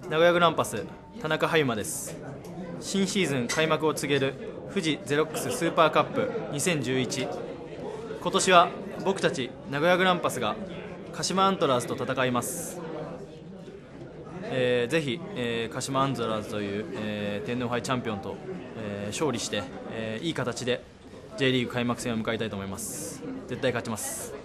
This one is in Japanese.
名古屋グランパス田中羽馬です。新シーズン開幕を告げる富士ゼロックススーパーカップ2011、今年は僕たち名古屋グランパスが鹿島アントラーズと戦います。ぜひ、鹿島アントラーズという、天皇杯チャンピオンと、勝利して、いい形で J リーグ開幕戦を迎えたいと思います。絶対勝ちます。